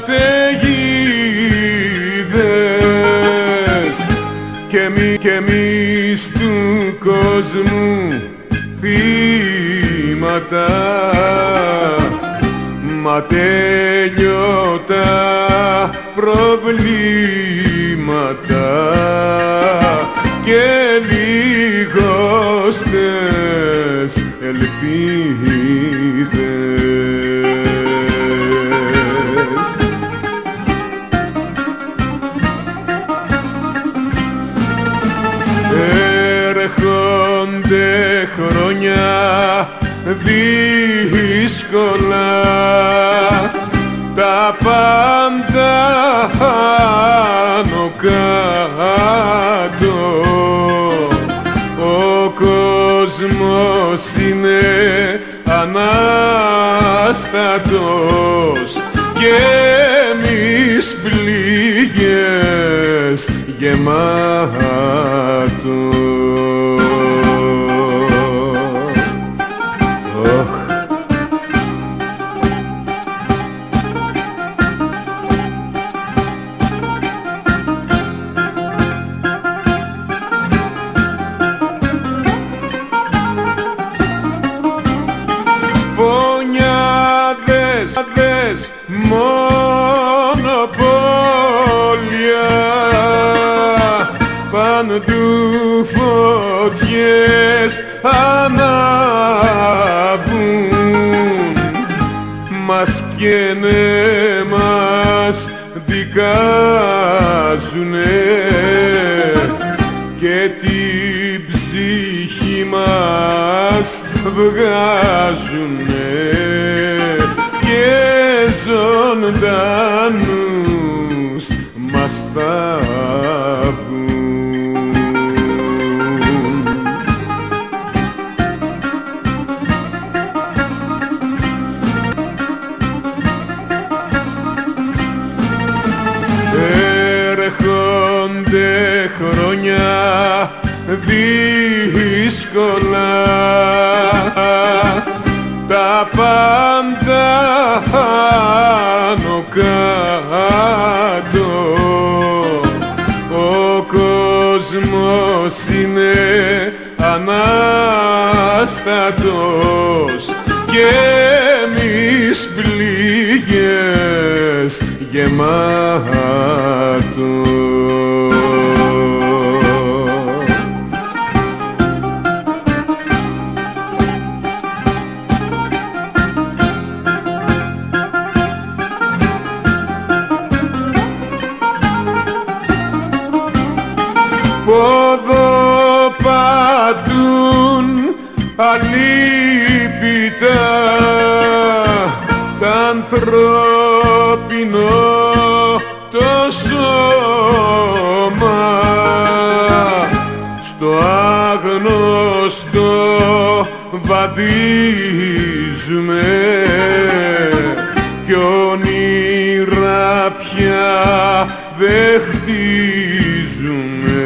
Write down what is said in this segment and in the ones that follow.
καταιγίδες κι εμείς του κόσμου θύματα, μα τέλειωτα προβλήματα και λιγοστές ελπίδες. Έρχονται χρόνια δύσκολα, τα πάντα άνω κάτω, ο κόσμος είναι ανάστατος και εμείς πληγές γεμάτος. Φωνιάδες, μονοπόλια, παντού φωτιές ανάβουν, μας καίνε, μας δικάζουνε και την ψυχή μας βγάζουνε και ζωντανούς μας θάβουν. Έρχονται χρόνια δύσκολα, τα πάντα άνω κάτω, ο κόσμος είναι ανάστατος και εμείς πληγές γεμάτος. Ποδοπατούν αλίπητα τ' ανθρώπινο το σώμα, στο άγνωστο βαδίζουμε κι όνειρα πια δε χτίζουμε,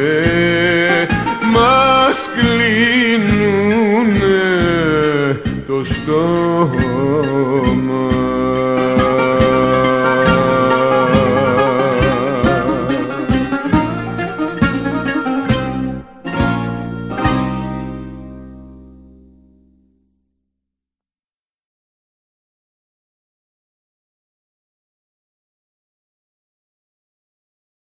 μας κλείνουνε το στόμα.